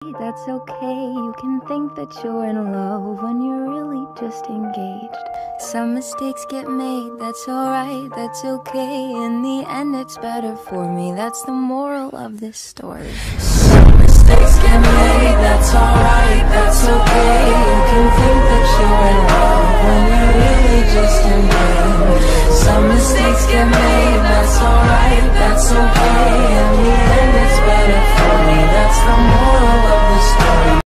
That's okay, you can think that you're in love when you're really just engaged. Some mistakes get made, that's alright, that's okay. In the end it's better for me, that's the moral of this story. Some mistakes get made, that's alright, that's okay. You can think that you're in love when you're really just engaged. Some mistakes get made.